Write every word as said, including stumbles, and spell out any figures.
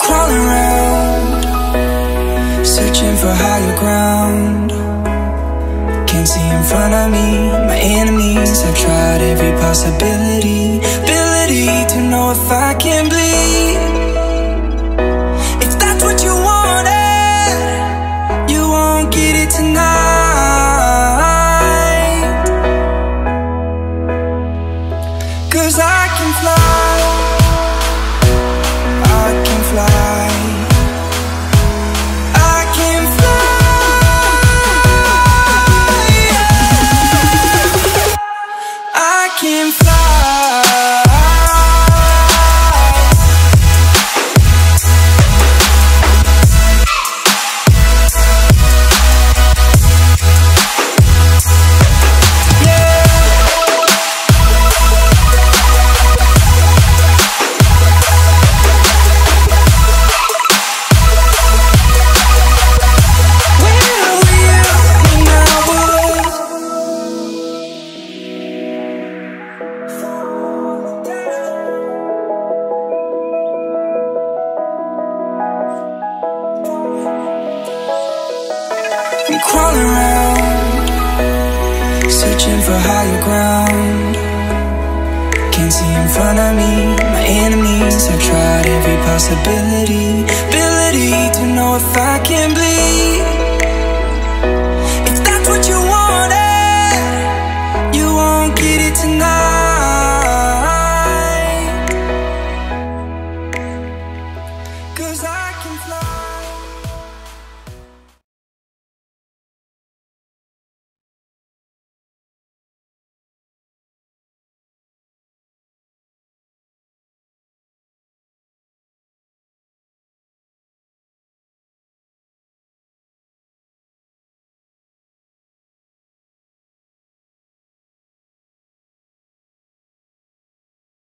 crawling around, searching for higher ground. Can't see in front of me, my enemies. I've tried every possibility, ability to know if I can bleed. If that's what you wanted, you won't get it tonight. 'Cause I can fly, I can fly, I can fly, yeah. I can fly. I'm crawling around, searching for higher ground. Can't see in front of me, my enemies. I've tried every possibility, ability to know if I can bleed. If that's what you wanted, you won't get it tonight. 'Cause I can fly.